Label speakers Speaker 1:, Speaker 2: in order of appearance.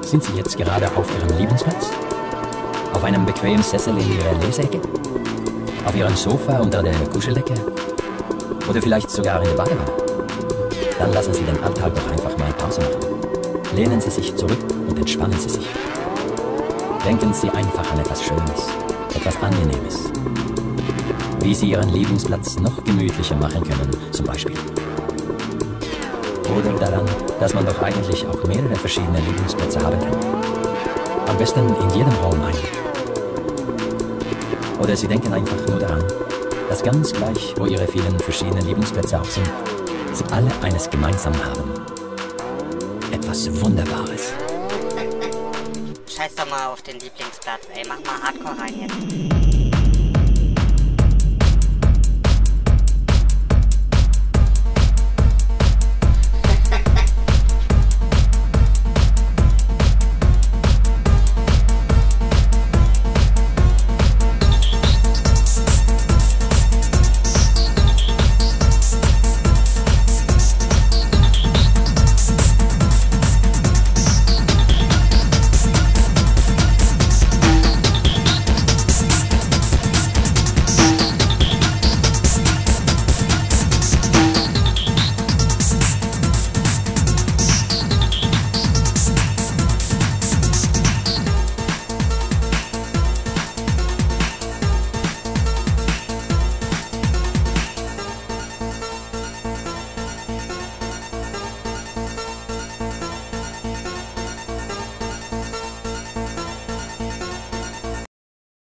Speaker 1: Sind Sie jetzt gerade auf Ihrem Lieblingsplatz? Auf einem bequemen Sessel in Ihrer Leseecke? Auf Ihrem Sofa unter der Kuscheldecke? Oder vielleicht sogar in der Badewanne? Dann lassen Sie den Alltag doch einfach mal Pause machen. Lehnen Sie sich zurück und entspannen Sie sich. Denken Sie einfach an etwas Schönes, etwas Angenehmes. Wie Sie Ihren Lieblingsplatz noch gemütlicher machen können, zum Beispiel. Oder daran, dass man doch eigentlich auch mehrere verschiedene Lieblingsplätze haben kann. Am besten in jedem Raum einen. Oder Sie denken einfach nur daran, dass ganz gleich, wo Ihre vielen verschiedenen Lieblingsplätze auch sind, sie alle eines gemeinsam haben. Etwas Wunderbares.
Speaker 2: Scheiß doch mal auf den Lieblingsplatz, ey. Mach mal Hardcore rein jetzt.